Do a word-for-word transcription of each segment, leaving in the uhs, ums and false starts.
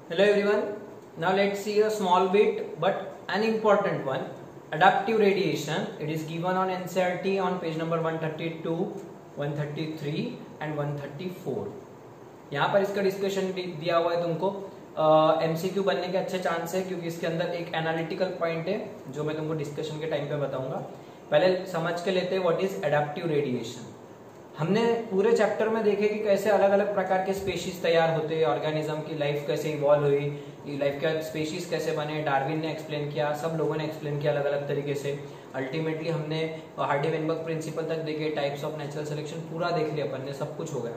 Hello everyone. Now let's see a small bit but an important one. Adaptive radiation. It is given on N C E R T on page number one thirty-two, one thirty-three and one thirty-four. यहाँ पर इसका discussion दिया हुआ है तुमको. MCQ uh, बनने के अच्छे चांस है क्योंकि इसके अंदर एक एनालिटिकल पॉइंट है जो मैं तुमको डिस्कशन के टाइम पे बताऊंगा. पहले समझ के लेते हैं व्हाट इज एडेप्टिव रेडिएशन. हमने पूरे चैप्टर में देखे कि कैसे अलग अलग प्रकार के स्पीशीज तैयार होते हैं, ऑर्गेनिज्म की लाइफ कैसे इवॉल्व हुई, लाइफ के स्पीशीज कैसे बने, डार्विन ने एक्सप्लेन किया, सब लोगों ने एक्सप्लेन किया अलग अलग तरीके से. अल्टीमेटली हमने हार्डी-वेनबर्ग प्रिंसिपल तक देखे, टाइप्स ऑफ नेचुरल सिलेक्शन पूरा देख लिया अपन ने, सब कुछ हो गया.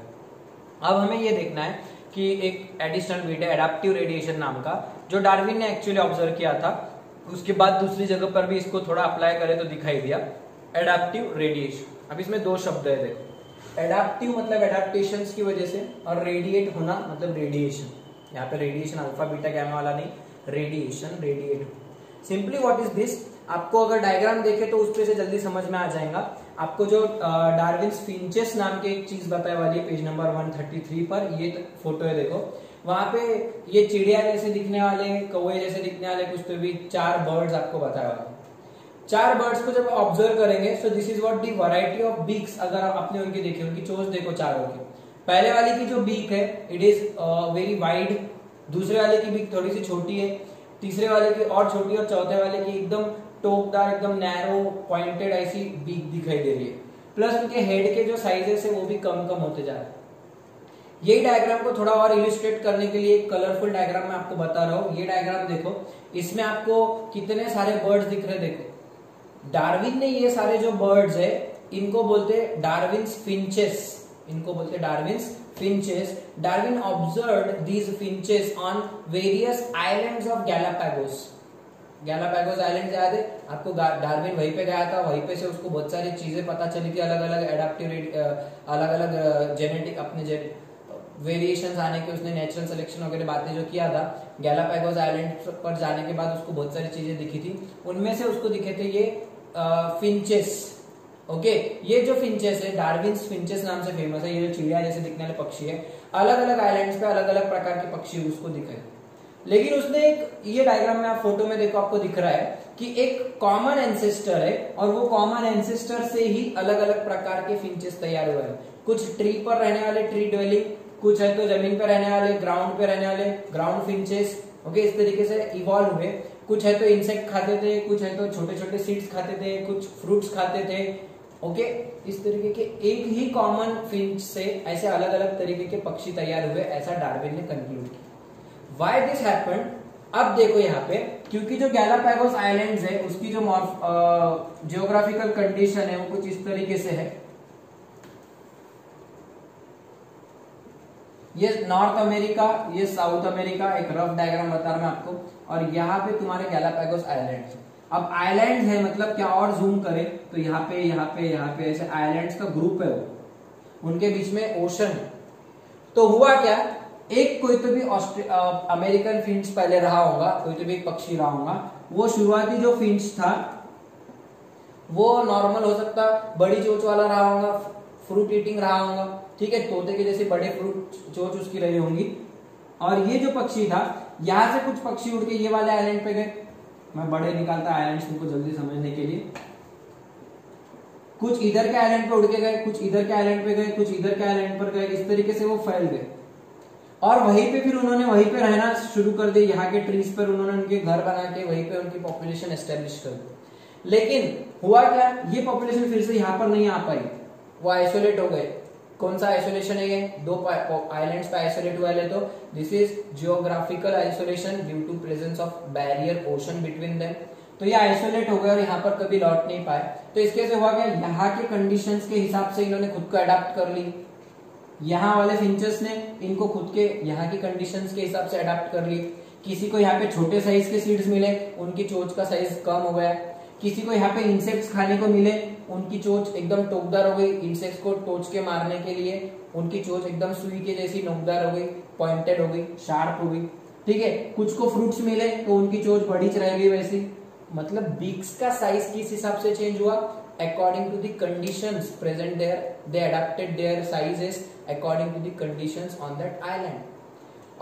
अब हमें ये देखना है कि एक एडिशनल बिट है एडेप्टिव रेडिएशन नाम का, जो डार्विन ने एक्चुअली ऑब्जर्व किया था. उसके बाद दूसरी जगह पर भी इसको थोड़ा अप्लाई करें तो दिखाई दिया एडेप्टिव रेडिएशन. अब इसमें दो शब्द है, देखो. एडेप्टिव मतलब एडेप्टेशन की वजह से, और रेडिएट होना मतलब रेडिएशन. यहाँ पे रेडिएशन अल्फा बीटा गैमा वाला नहीं, radiation radiate. Simply what is this. आपको अगर डायग्राम देखे तो उस पे से जल्दी समझ में आ जाएगा. आपको जो डार्विन्स फिंचेस नाम के एक चीज बताए वाली है page number one thirty three पर, ये फोटो है देखो. वहां पे ये चिड़िया जैसे दिखने वाले, कौवे जैसे दिखने वाले कुछ तो भी चार बर्ड्स आपको बताया वाला. चार बर्ड्स को जब ऑब्जर्व करेंगे so this is what the variety of beaks. अगर आपने उनकी देखी, उनकी चोंच देखो चारों की. पहले वाले की जो बीक है इट इज वेरी वाइड, दूसरे वाले की बीक थोड़ी सी छोटी है, तीसरे वाले की और छोटी, और चौथे वाले की एकदम टोकदार, एकदम नैरो पॉइंटेड ऐसी बीक दिखाई दे रही है. प्लस उनके हेड के जो साइजेस है वो भी कम कम होते जा रहे हैं. यही डायग्राम को थोड़ा और इलिस्ट्रेट करने के लिए एक कलरफुल डायग्राम मैं आपको बता रहा हूँ. ये डायग्राम देखो, इसमें आपको कितने सारे बर्ड्स दिख रहे हैं. देखो, डार्विन ने ये सारे जो बर्ड्स है इनको बोलते हैं डार्विन्स फिंचेस. इनको बोलते हैं Darwin's finches. Darwin observed these finches on various islands of Galapagos. Galapagos island याद है आपको. डार्विन वहीं पे गया था, वहीं पे से उसको बहुत सारी चीजें पता चली थी, अलग अलग एडेप्टिव, अलग अलग जेनेटिक अपने वेरिएशंस आने के. उसने नेचुरल सिलेक्शन वगैरह बातें जो किया था, गैलापागोस आइलैंड पर जाने के बाद उसको बहुत सारी चीजें दिखी थी. उनमें से उसको दिखे थे ये फिंचेस. ओके, ये जो फिंचेस है डार्विन्स फिंचेस नाम से फेमस है. ये जो चिड़िया जैसे दिखने वाले पक्षी है, अलग अलग आइलैंड्स पे अलग अलग प्रकार के पक्षी उसको दिखे. लेकिन उसने एक, ये डायग्राम में आप फोटो में देखो आपको दिख रहा है कि एक कॉमन एंसेस्टर है, और वो कॉमन एंसेस्टर से ही अलग अलग प्रकार के फिंचेस तैयार हुए हैं. कुछ ट्री पर रहने वाले ट्री ड्वेलिंग, कुछ है तो जमीन पे रहने वाले, ग्राउंड पे रहने वाले ग्राउंड फिंचेस. ओके, इस तरीके से इवॉल्व हुए. कुछ है तो इंसेक्ट खाते थे, कुछ है तो छोटे छोटे सीड्स खाते थे, कुछ फ्रूट्स खाते थे. ओके, इस तरीके के एक ही कॉमन फिंच से ऐसे अलग अलग तरीके के पक्षी तैयार हुए, ऐसा डार्विन ने कंक्लूड किया. Why this happened. अब देखो यहाँ पे, क्योंकि जो गैलापागोस आइलैंड्स है उसकी जो जियोग्राफिकल कंडीशन है वो कुछ इस तरीके से है. ये नॉर्थ अमेरिका, ये साउथ अमेरिका, एक रफ डायग्राम बता रहा मैं आपको. और यहाँ पे तुम्हारे गैलापागोस आइलैंड. अब आइलैंड है मतलब क्या, और जूम करें तो यहाँ पे यहाँ पे यहाँ पे ऐसे आइलैंड्स का ग्रुप है, वो उनके बीच में ओशन है. तो हुआ क्या, एक कोई तो भी अमेरिकन फिंच पहले रहा होगा, कोई तो भी एक पक्षी रहा होगा. वो शुरुआती जो फिंच था वो नॉर्मल हो सकता, बड़ी चोंच वाला रहा होगा, फ्रूट ईटिंग रहा होगा. ठीक है, तोते के जैसे बड़े फ्रूट चोंच उसकी रही होंगी. और ये जो पक्षी था, यहां से कुछ पक्षी उड़ के ये वाले आइलैंड पे गए. मैं बड़े निकालता आइलैंड्स तुमको जल्दी समझने के लिए. कुछ इधर के आइलैंड पे उड़ के गए, कुछ इधर के आइलैंड पे गए, कुछ इधर के आइलैंड पर गए. इस तरीके से वो फैल गए, और वहीं पे फिर उन्होंने वहीं पे रहना शुरू कर दिया. यहाँ के ट्रीज पर उन्होंने उनके घर बना के वहीं पे उनकी पॉपुलेशन एस्टेब्लिश कर दी. लेकिन हुआ क्या, ये पॉपुलेशन फिर से यहाँ पर नहीं आ पाई, वो आइसोलेट हो गए. कौन सा आइसोलेशन है ये, दो आइलैंड्स पे आइसोलेट हुआ है. तो this is geographical isolation due to presence of barrier ocean between them. तो ये आइसोलेट हो गए और यहाँ पर कभी लौट नहीं पाए. तो इसके से हुआ क्या, यहाँ के कंडीशंस के हिसाब से इन्होंने खुद को अडेप्ट कर ली. यहाँ वाले फिंचेस ने इनको खुद के यहाँ की कंडीशंस के हिसाब से अडेप्ट कर ली. किसी को यहाँ पे छोटे साइज के सीड्स मिले, उनकी चोंच का साइज कम हो गया. किसी को यहाँ पे इंसेक्ट्स खाने को मिले, उनकी चोंच एकदम टोकदार हो गई. इंसेक्ट्स को टोच के मारने के लिए उनकी चोंच एकदम सुई के जैसी नोकदार हो गई, पॉइंटेड हो गई, शार्प हो गई. ठीक है, कुछ को फ्रूट्स मिले तो उनकी चोंच बड़ी रह गई वैसी. मतलब बीक्स का साइज किस हिसाब से चेंज हुआ, according to the conditions present there, they adapted their sizes according to the conditions on that island.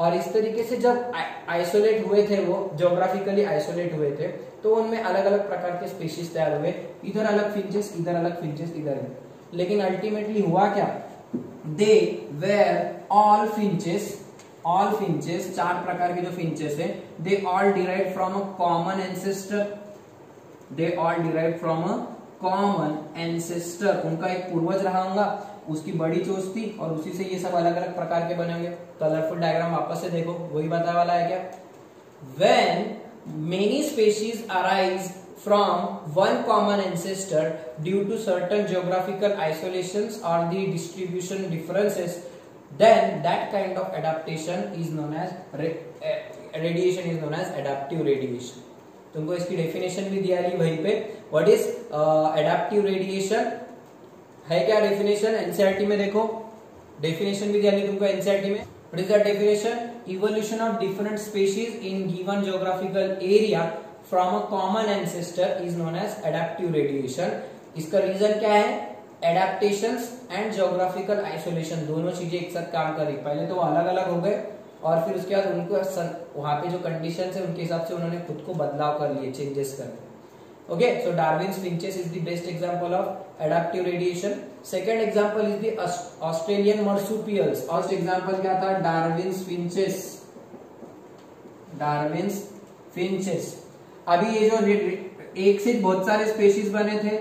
और इस तरीके से जब आइसोलेट हुए थे, वो ज्योग्राफिकली आइसोलेट हुए थे, तो उनमें अलग अलग प्रकार के स्पीशीज तैयार हुए, इधर अलग फिंचेस, इधर अलग फिंचेस, इधर। लेकिन अल्टीमेटली हुआ क्या, they were all finches, all finches, चार प्रकार के जो फिंचेस है, they all derive from a common ancestor, they all derive from a common ancestor, उनका एक पूर्वज रहा होगा, उसकी बड़ी चोंच थी और उसी से ये सब अलग अलग प्रकार के बने होंगे। कलरफुल डायग्राम वापस से देखो, वही बताने वाला है क्या, when many species arise from one common ancestor due to certain geographical isolations or the distribution differences, then that kind of adaptation is known as radiation is known as adaptive radiation. तुमको इसकी definition भी दिया ली वहीं पे, what is adaptive radiation है क्या definition, NCERT में देखो, डेफिनेशन भी दिया ली तुमको एनसीईआरटी में। What is the definition, evolution of different species in given geographical area from a common ancestor is known as adaptive radiation. इसका रीजन क्या है, adaptations and geographical isolation दोनों चीजें एक साथ काम कर रही, पहले तो वो अलग अलग हो गए और फिर उसके बाद उनको वहां पे जो कंडीशंस है उनके हिसाब से उन्होंने खुद को बदलाव कर लिए, चेंजेस कर लिए। Okay, so Darwin's finches is the best example of adaptive radiation. Second example is the Australian marsupials. First example क्या था, डार्विन्स फिंचेस, डार्विन्स फिंचेस। अभी ये जो एक से बहुत सारे स्पेशीज बने थे,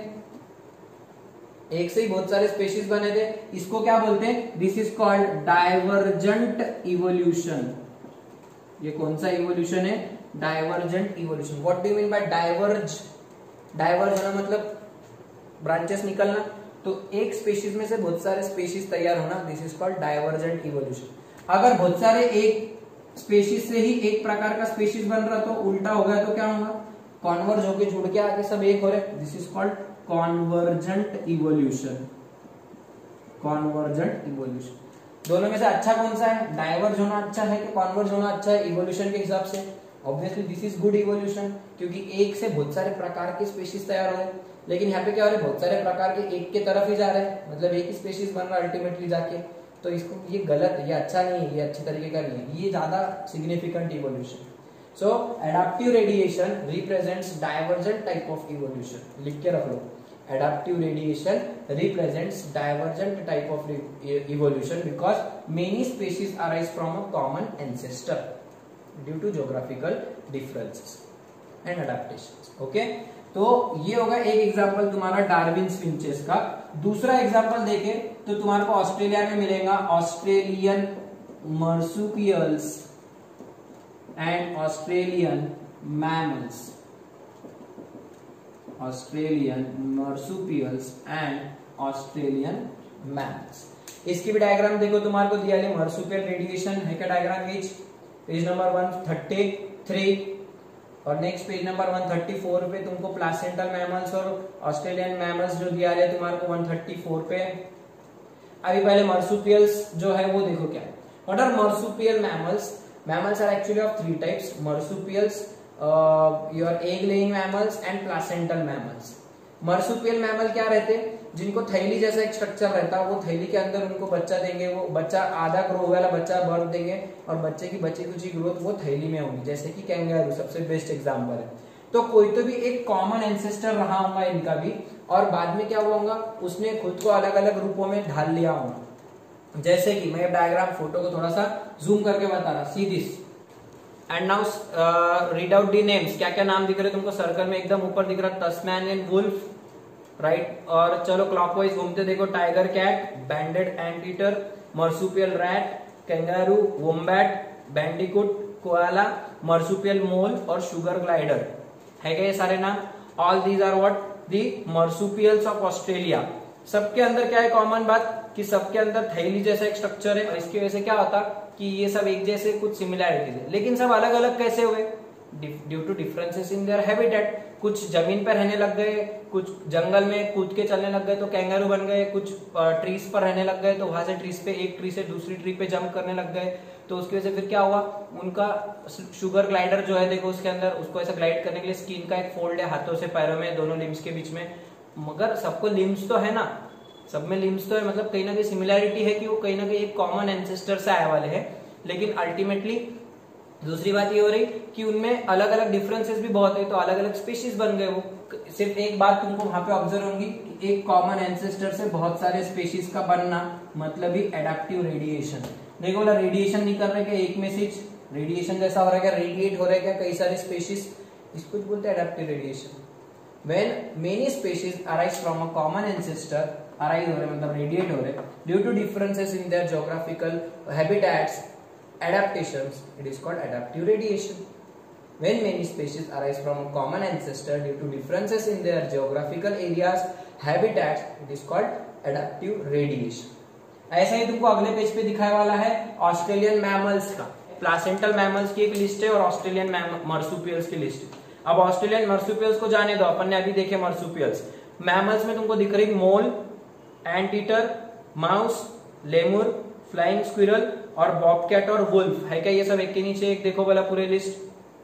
एक से ही बहुत सारे स्पेशीज बने थे, इसको क्या बोलते हैं, this is called divergent evolution. ये कौन सा इवोल्यूशन है, divergent evolution. What do you mean by diverge, diverge होना मतलब ब्रांचेस निकलना, तो एक स्पेशीज में से बहुत सारे स्पेशीज तैयार होना, this is called divergent evolution. अगर बहुत सारे एक स्पेशीज से ही एक प्रकार का स्पेशीज बन रहा तो उल्टा हो गया तो क्या होगा, कॉन्वर्ज होके जुड़ के आके सब एक हो रहे, this is called convergent evolution, convergent evolution. दोनों में से अच्छा कौन सा है, डाइवर्ज होना अच्छा है कि कॉन्वर्ज होना अच्छा है इवोल्यूशन के हिसाब से, obviously this is good evolution, क्योंकि एक से बहुत सारे प्रकार के स्पेशीज तैयार हो रहे हैं। लेकिन यहाँ पे क्या हो रहा है, बहुत सारे प्रकार के एक के तरफ ही जा रहे हैं, मतलब एक ही स्पेशीज बन रहा है अल्टीमेटली जाके, तो इसको ये गलत है, ये अच्छा नहीं है, ये अच्छे तरीके का नहीं है, ये ज्यादा significant evolution. So adaptive radiation represents divergent type of evolution, लिख के रख लो, adaptive radiation represents divergent type of evolution because many species arise from a common ancestor due to geographical differences and adaptations. Okay, तो ये होगा एक example तुम्हारा Darwin's finches का। दूसरा एग्जांपल देखें तो तुम्हारे को ऑस्ट्रेलिया में मिलेगा Australian marsupials and Australian mammals, Australian marsupials and Australian mammals. इसकी भी डायग्राम देखो, तुम्हारे को दिया है मार्सुपियल रेडिएशन है क्या diagram, page page number one thirty three और next page number one thirty four पे तुमको प्लासेंटल मैमल्स और ऑस्ट्रेलियन मैमल्स जो दिया है तुम्हारे को वन थर्टी फोर पे। अभी पहले मार्सुपियल्स जो है वो देखो क्या है, what are marsupial mammals, mammals are actually of three types, marsupials, your egg laying mammals and placental mammals. Marsupial mammal क्या रहते हैं, जिनको थैली जैसा एक स्ट्रक्चर रहता है, वो थैली के अंदर उनको बच्चा देंगे, वो बच्चा आधा ग्रो वाला बच्चा बर्थ देंगे और बच्चे की बच्चे की ग्रोथ वो थैली में होगी, जैसे कि कैंगारू सबसे बेस्ट एग्जांपल है। तो कोई तो भी एक कॉमन एंसेस्टर रहा होगा इनका भी, और बाद में क्या हुआ होगा, उसने खुद को अलग अलग रूपों में ढाल लिया होगा। जैसे कि मैं डायग्राम फोटो को थोड़ा सा जूम करके बता रहा, see this and now read out the names. क्या क्या नाम दिख रहे तुमको, सर्कल में एकदम ऊपर दिख रहा तस्मैनियन वुल्फ, राइट, और चलो क्लॉकवाइज घूमते देखो, tiger cat, banded anteater, marsupial rat, kangaroo, wombat, bandicoot, koala, marsupial mole और शुगर ग्लाइडर है क्या ये सारे नाम। All these are what, the marsupials of Australia. सबके अंदर क्या है कॉमन बात, कि सबके अंदर थैली जैसा एक स्ट्रक्चर है, और इसकी वजह से क्या होता कि ये सब एक जैसे कुछ सिमिलैरिटीज है, लेकिन सब अलग अलग कैसे हुए, due to differences in their habitat. कुछ जमीन पर रहने लग गए, कुछ जंगल में कूद के चलने लग गए तो कैंगारू बन गए, कुछ ट्रीज पर रहने लग गए तो वहां से ट्रीज पे एक ट्री से दूसरी ट्री पे जंप करने लग गए, तो उसकी वजह से फिर क्या हुआ, उनका शुगर ग्लाइडर जो है देखो उसके अंदर, उसको ऐसा ग्लाइड करने के लिए स्किन का एक फोल्ड है हाथों से पैरों में, दोनों लिम्स के बीच में। मगर सबको लिम्स तो है ना, सब में लिम्स तो है, मतलब कहीं ना कहीं सिमिलैरिटी है कि वो कहीं ना कहीं एक कॉमन एंसेस्टर से आए वाले हैं। लेकिन अल्टीमेटली दूसरी बात ये हो रही कि उनमें अलग अलग डिफरेंसेस भी बहुत है, तो अलग अलग स्पीशीज बन गए वो। सिर्फ एक बात तुमको वहां पे ऑब्जर्व होंगी कि एक कॉमन एंसेस्टर से बहुत सारे स्पीशीज का बनना, मतलब ही एडेप्टिव रेडिएशन। देखो बोला रेडिएशन नहीं कर रहे क्या, एक मैसेज रेडिएशन जैसा हो रहा है क्या, रेडिएट हो रहा है क्या कई सारे स्पीशीज, इसको बोलते हैं adaptive radiation. When many species arise from a common ancestor, arise हो रहे मतलब रेडिएट हो रहे due to differences in their geographical habitats, adaptations, it is called adaptive radiation. When many species arise from a common ancestor due to differences in their geographical areas, habitats, it is called adaptive radiation. ऐसा ही तुमको अगले page पे दिखाने वाला है Australian mammals का, placental mammals की एक लिस्ट है और ऑस्ट्रेलियन मर्सुपियल्स की लिस्ट है। अब ऑस्ट्रेलियन मर्सुपियल्स को जाने दो, अपन ने अभी देखे मर्सुपियल्स। मैमल्स में तुमको दिख रही mole, anteater, mouse, lemur, flying squirrel और बॉबकैट और वुल्फ है क्या, ये सब एक के नीचे एक देखो वाला पूरे लिस्ट।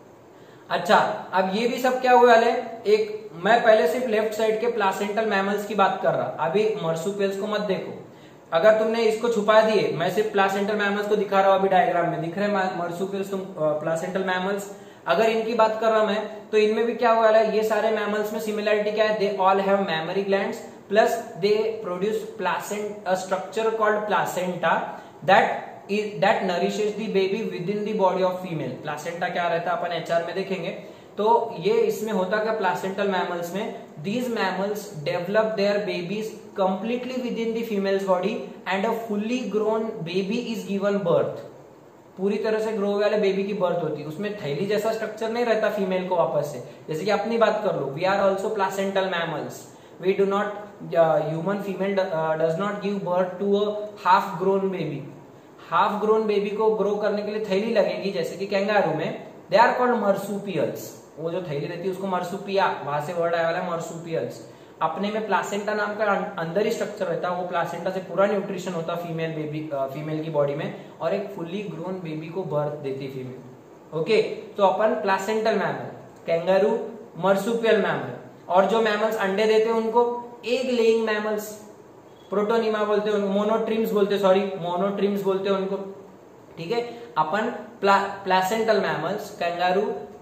अच्छा अब ये भी सब क्या हुए वाले, एक मैं पहले सिर्फ लेफ्ट साइड के प्लासेंटल मैमल्स की बात कर रहा, अभी मर्सुपियल्स को मत देखो। अगर तुमने इसको छुपा दिए, मैं सिर्फ प्लासेंटल मैमल्स को दिखा रहा हूं, अभी डायग्राम में दिख रहे हैं मर्सुपियल्स, तुम प्लासेंटल मैमल्स। अगर इनकी बात कर रहा हूं मैं, तो इनमें भी क्या हुआ है, ये सारे मैमल्स में सिमिलरिटी क्या है, they all have mammary glands plus they produce placent structure called placenta that is that nourishes the baby within the body of female. Placenta क्या रहता है अपन एचआर में देखेंगे, तो ये इसमें होता क्या प्लासेंटल मैमल्स में, these mammals develop their babies completely within the female's body and a fully grown baby is given birth. पूरी तरह से ग्रो वाले बेबी की बर्थ होती है, उसमें थैली जैसा स्ट्रक्चर नहीं रहता फीमेल को वापस से। जैसे कि अपनी बात कर लो, we are also placental mammals, we do not, human female does not give birth to a half grown baby. Half grown baby को ग्रो करने के लिए थैली लगेगी, जैसे कि कैंगारू में, दे आर कॉल्ड मर्सुपियल्स। वो जो थैली रहती है उसको मर्सुपिया, वहां से वर्ड आया वाला है मर्सुपियल्स। अपने में प्लासेंटा नाम का अंदर ही स्ट्रक्चर रहता है, वो प्लासेंटा से पूरा न्यूट्रिशन होता फीमेल बेबी, फीमेल की बॉडी में, और एक फुल्ली ग्रोन बेबी को बर्थ देती फीमेल। ओके, तो अपन placental mammal, kangaroo, marsupial mammal, और जो मैमल्स अंडे देते हैं उनको एग लेइंग मैमल्स, प्रोटोनिमा बोलते हैं, मोनोट्रिम्स बोलते, सॉरी मोनोट्रिम्स बोलते हैं उनको। ठीक है, अपन प्ला, placental mammals, kangaroo,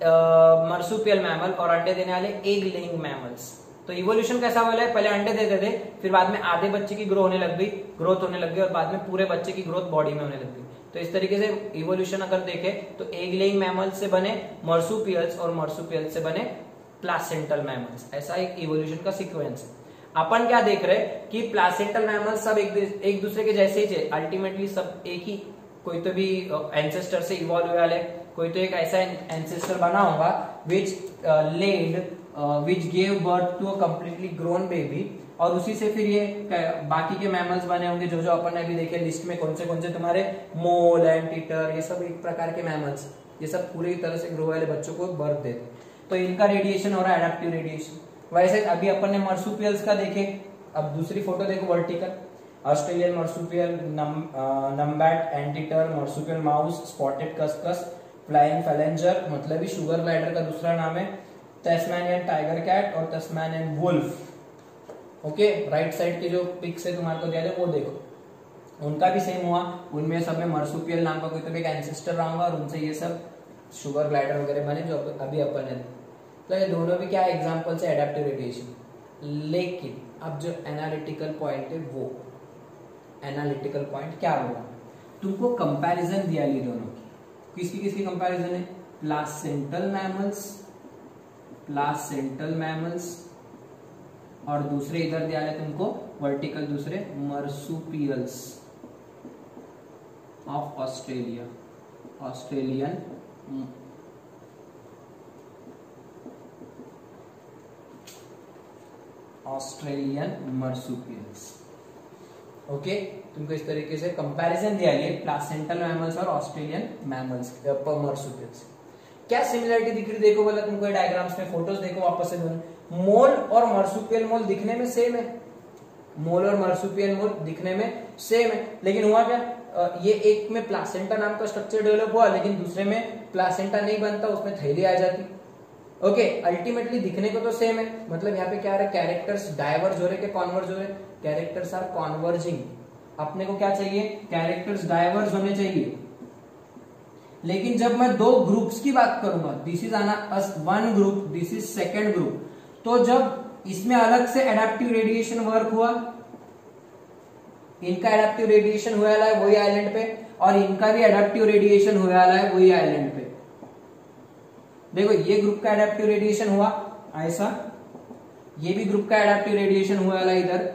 marsupial mammal और अंडे देने वाले एग लेइंग मैमल्स। तो इवोल्यूशन कैसा हुआ है, पहले अंडे देते थे, फिर बाद में आधे बच्चे की ग्रो होने लग गई, ग्रोथ होने लग गई, और बाद में पूरे बच्चे की ग्रोथ बॉडी में होने लग गई। तो इस तरीके से इवोल्यूशन अगर देखे तो एग लेइंग मैमल्स से बने मर्सुपियल्स और मर्सुपियल्स से बने प्लासेंटल मैमल्स। ऐसा एक इवोल्यूशन का सीक्वेंस है। अपन क्या देख रहे हैं कि प्लासेंटल मैमल्स सब एक, एक दूसरे के जैसे ही थे, अल्टीमेटली सब एक ही, कोई तो भी एंसेस्टर से इवॉल्व हुए वाले, कोई तो एक ऐसा एंसेस्टर बना होगा which led which gave birth to a completely grown baby, और उसी से फिर ये बाकी के मैमल्स बने होंगे जो जो अपन ने अभी देखे लिस्ट में, कौन से कौन से तुम्हारे मोल, एंटीटर, ये सब एक प्रकार के मैमल्स, ये सब पूरी तरह से ग्रो वाले बच्चों को बर्थ देते। तो इनका रेडिएशन हो रहा है एडेप्टिव रेडिएशन। वैसे अभी अपन ने मर्सुपियल्स का देखे, अब दूसरी फोटो देखो vertical, Australian marsupial, numbat, anteater, marsupial mouse, spotted cuscus, flying phalanger मतलब ही शुगर ग्लाइडर का दूसरा नाम है, तस्मानियन टाइगर कैट और Tasmanian wolf. Okay, right side के जो पिक्स है तुम्हारे को दिया है वो देखो, उनका भी सेम हुआ, उनमें सब में मर्सुपियल नाम का कोई तो एक एंसेस्टर रहा होगा और उनसे ये सब शुगर ग्लाइडर वगैरह बने जो अभी अपन ने। तो ये दोनों भी क्या एग्जांपल से एडेप्टिव रेडिएशन। लेकिन अब जो एनालिटिकल पॉइंट है, वो एनालिटिकल पॉइंट क्या होगा, तुमको कंपैरिजन दिया ली दोनों की, किसकी किसकी कंपैरिजन है, प्लासेंटल मैमल्स, प्लासेंटल मैमल्स, और दूसरे इधर दिया है तुमको वर्टिकल दूसरे marsupials of Australia, Australian Australian marsupials. Okay, तुमको इस तरीके से कंपैरिजन दिया गया प्लासेंटल मैमल्स और ऑस्ट्रेलियन मैमल्स मर्सुपियल्स। क्या सिमिलरिटी दिख रही देखो, बोला तुमको डायग्राम्स में, फोटोज देखो वापस से दोनों। मोल और मर्सुपियल मोल दिखने में सेम है, मोल और मर्सुपियल मोल दिखने में सेम है, लेकिन हुआ क्या, ये एक में प्लासेंटा नाम का स्ट्रक्चर डेवलप हुआ, लेकिन दूसरे में प्लासेंटा नहीं बनता, उसमें थैली आ जाती। ओके, अल्टीमेटली दिखने को तो सेम है, मतलब यहाँ पे क्या है, कैरेक्टर्स डाइवर्ज हो रहे के कॉन्वर्ज हो रहे, कैरेक्टर्स आर कॉन्वर्जिंग। अपने को क्या चाहिए, कैरेक्टर्स डाइवर्ज होने चाहिए, लेकिन जब मैं दो ग्रुप्स की बात करूंगा, दिस इज आना one group, this is second group, तो जब इसमें अलग से एडेप्टिव रेडिएशन वर्क हुआ, इनका एडेप्टिव रेडिएशन हुआ है वही आइलैंड पे, और इनका भी एडेप्टिव रेडिएशन हुआ है वही आइलैंड पे। देखो ये ग्रुप का एडेप्टिव रेडिएशन हुआ ऐसा, ये भी ग्रुप का एडेप्टिव रेडिएशन हुआ है इधर,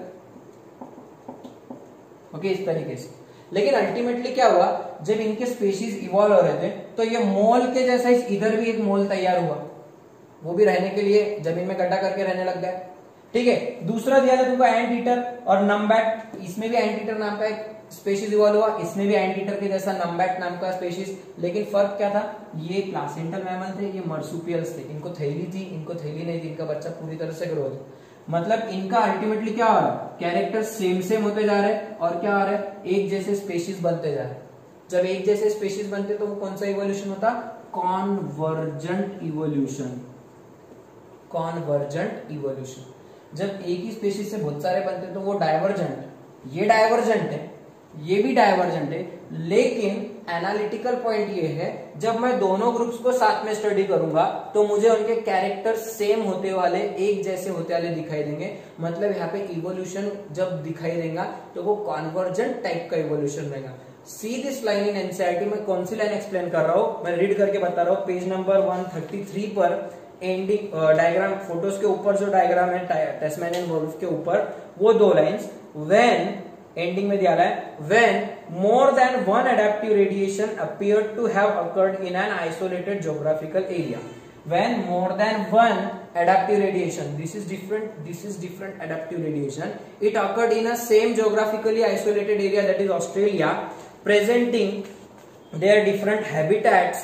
ओके इस तरीके से। लेकिन अल्टीमेटली क्या हुआ, जब इनके स्पीशीज इवॉल्व हो रहे थे तो ये मोल के जैसा इधर भी एक मोल तैयार हुआ, वो भी रहने के लिए जमीन में गड्ढा करके रहने लग गया। ठीक है, दूसरा दिया था तुमको एंट ईटर और नम्बैट, इसमें भी एंट ईटर नाम का एक स्पीशीज इवॉल्व हुआ, इसमें भी एंट ईटर के जैसा नम्बैट नाम का स्पीशीज। लेकिन फर्क क्या था, ये प्लासेंटल मैमल थे, ये मार्सुपियल्स थे, इनको थैली थी, इनको थैली नहीं थी, इनका बच्चा पूरी तरह से ग्रो था। मतलब इनका अल्टीमेटली क्या हो रहा है, कैरेक्टर सेम सेम होते जा रहे हैं और क्या हो रहा है, एक जैसे स्पीशीज बनते जा रहे हैं। जब एक जैसे स्पीशीज बनते तो वो कौन सा इवोल्यूशन होता, कॉन्वर्जेंट इवोल्यूशन, कॉन्वर्जेंट इवोल्यूशन। जब एक ही स्पीशीज से बहुत सारे बनते तो वो डाइवर्जेंट, ये डाइवर्जेंट है, ये भी डाइवर्जेंट है। लेकिन एनालिटिकल पॉइंट ये है, जब मैं दोनों ग्रुप्स को साथ में स्टडी करूंगा तो मुझे उनके कैरेक्टर सेम होते वाले, एक जैसे होते वाले दिखाई देंगे। मतलब यहाँ पे इवोल्यूशन जब दिखाई देगा तो वो कॉन्वर्जेंट टाइप का इवोल्यूशन रहेगा। See this line in NCERT में कौन सी लाइन एक्सप्लेन कर रहा हूं, मैं रीड करके बता रहा हूं। पेज नंबर एक सौ तैंतीस पर एंडिंग डायग्राम, फोटोज के ऊपर जो डायग्राम है टेस्मेनियन वुल्फ के ऊपर, वो दो लाइंस, व्हेन एंडिंग में दिया है, when more than one adaptive radiation appeared to have occurred in an isolated geographical area. When more than one adaptive radiation, this is different, this is different adaptive radiation, it occurred in a same geographically isolated area, that is Australia, presenting their different habitats.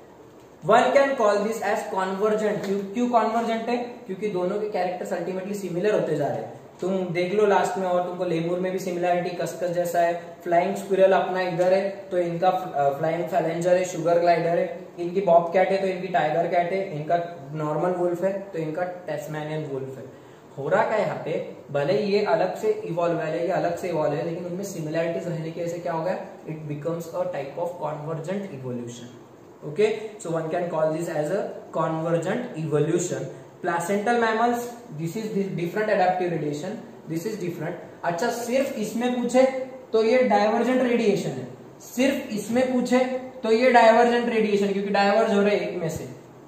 One can call this as convergent. क्यों क्यों convergent है, क्योंकि दोनों के characters ultimately similar होते जा रहे हैं। तुम देख लो लास्ट में, और तुमको लेमूर में भी सिमिलरिटी कस्कस जैसा है। फ्लाइंग स्क्विरल अपना इधर है तो इनका फ्लाइंग फैलेंजर है, शुगर ग्लाइडर है। इनकी बॉब कैट है तो इनकी टाइगर कैट है। इनका नॉर्मल वुल्फ है तो इनका टेस्मेनियन वुल्फ है। हो रहा क्या यहाँ पे, भले ये अलग से इवॉल्व है, ये अलग से इवॉल्व है, लेकिन उनमें सिमिलरिटीज रहने की वजह से क्या हो गया, it becomes a type of convergent evolution. Okay, so one can call this as a convergent evolution. Placental mammals, this is this different adaptive radiation, this is different. अच्छा, सिर्फ इसमें पूछे तो ये डाइवर्जेंट रेडिएशन है, सिर्फ इसमें पूछे तो ये डाइवर्जेंट रेडिएशन, क्योंकि डाइवर्ज हो रहे एक में से।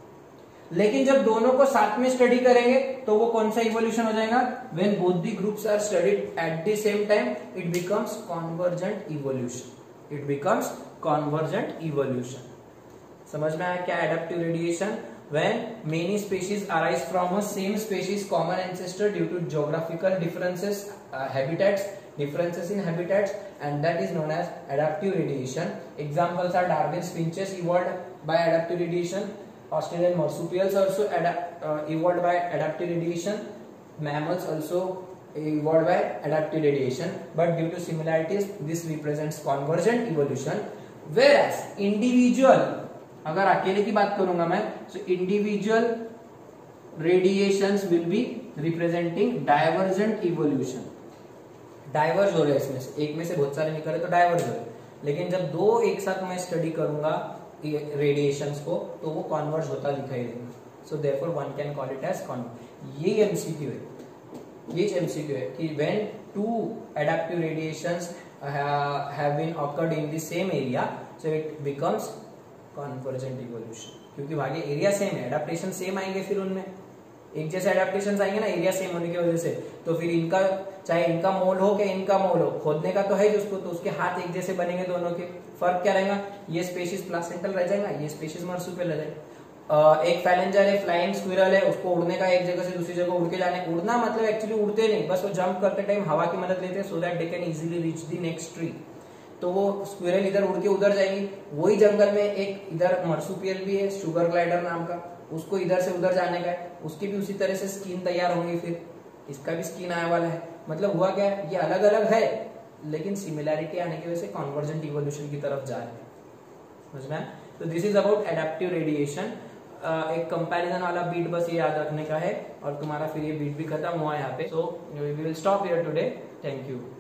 लेकिन जब दोनों को साथ में स्टडी करेंगे तो वो कौन सा इवोल्यूशन हो जाएगा, when both the groups are studied at the same time, it becomes convergent evolution. It becomes convergent evolution. समझ में आया क्या adaptive radiation, when many species arise from a same species common ancestor due to geographical differences, uh, habitats, differences in habitats, and that is known as adaptive radiation. Examples are Darwin's finches evolved by adaptive radiation, Australian marsupials also adapt, uh, evolved by adaptive radiation, mammals also evolved by adaptive radiation, but due to similarities this represents convergent evolution. Whereas individual, अगर अकेले की बात करूंगा मैं, so individual radiations will be representing divergent evolution. Diverge हो रहे हैं इसमें से, एक में से बहुत सारे निकल रहे तो डाइवर्ज हो रहे। लेकिन जब दो एक साथ मैं स्टडी करूंगा रेडिएशंस को तो वो कॉन्वर्ज होता दिखाई देगा। So therefore one can call it as converge. ये एमसीक्यू है, ये एमसीक्यू है कि when two adaptive radiations have been occurred in the same area, so it becomes convergent evolution, क्योंकि भागे एरिया सेम है, एडेप्टेशन सेम आएंगे, फिर उनमें एक जैसे एडेप्टेशन आएंगे ना एरिया सेम होने की वजह से, तो फिर इनका चाहे इनका मोल हो कि इनका मोल हो, खोदने का तो है ही उसको, तो उसके हाथ एक जैसे बनेंगे दोनों के। फर्क क्या रहेगा, ये स्पीशीज प्लासेंटल रह जाएगा, ये स्पीशीज मार्सुपियल रह जाएगा। एक फैलेंजर है, फ्लाइंग स्क्विरल है, उसको उड़ने का, एक जगह से दूसरी जगह उड़ के जाने, उड़ना मतलब एक्चुअली उड़ते नहीं, बस वो जंप करते टाइम हवा की मदद लेते हैं so that they can easily reach the next tree. तो वो स्क्विरल इधर उड़ के उधर जाएंगी। वही जंगल में एक इधर मार्सुपियल भी है, शुगर ग्लाइडर नाम का, उसको इधर से उधर जाने का है, उसकी भी उसी तरह से स्किन तैयार होंगी, फिर इसका भी स्किन आने वाला है। मतलब हुआ क्या, ये अलग अलग है लेकिन सिमिलैरिटी आने की वजह से कॉन्वर्जेंट इवोल्यूशन की तरफ जा रहे हैं। समझ में? तो this is about adaptive radiation. एक कंपैरिजन वाला बीट बस ये याद रखने का है और तुम्हारा फिर ये बीट भी खत्म हुआ यहाँ पे। So we will stop here today. Thank you.